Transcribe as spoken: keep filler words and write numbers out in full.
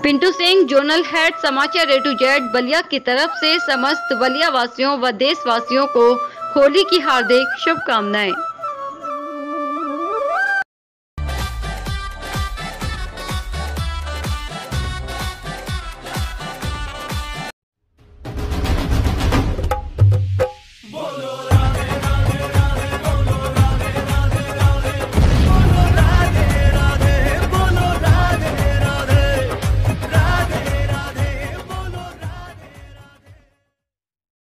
Pintu Singh, zonal head, समाचार ए to Z Ballia की तरफ से समस्त बलिया वासियों व देशवासियों को होली की हार्दिक शुभकामनाएं।